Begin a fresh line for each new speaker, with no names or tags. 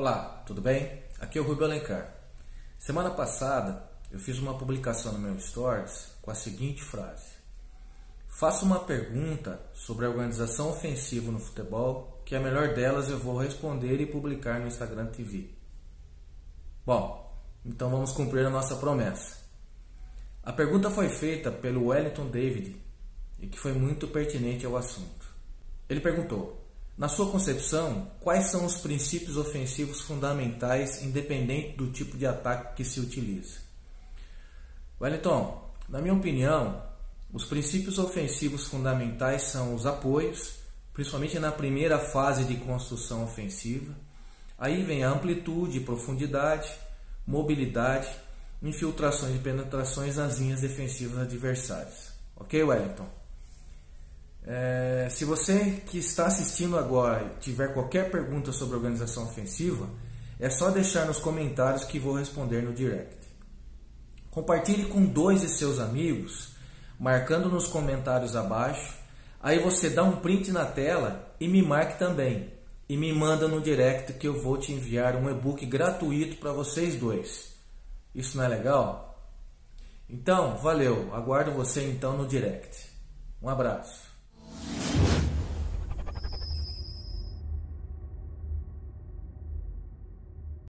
Olá, tudo bem? Aqui é o Rubio Alencar. Semana passada eu fiz uma publicação no meu Stories com a seguinte frase: faço uma pergunta sobre a organização ofensiva no futebol, que a melhor delas eu vou responder e publicar no Instagram TV. Bom, então vamos cumprir a nossa promessa. A pergunta foi feita pelo Wellington David e que foi muito pertinente ao assunto. Ele perguntou: na sua concepção, quais são os princípios ofensivos fundamentais, independente do tipo de ataque que se utiliza? Wellington, na minha opinião, os princípios ofensivos fundamentais são os apoios, principalmente na primeira fase de construção ofensiva. Aí vem a amplitude, profundidade, mobilidade, infiltrações e penetrações nas linhas defensivas adversárias. Ok, Wellington? Se você que está assistindo agora tiver qualquer pergunta sobre organização ofensiva, é só deixar nos comentários que vou responder no direct. Compartilhe com 2 de seus amigos, marcando nos comentários abaixo. Aí você dá um print na tela e me marque também. E me manda no direct que eu vou te enviar um e-book gratuito para vocês 2. Isso não é legal? Então, valeu. Aguardo você então no direct. Um abraço.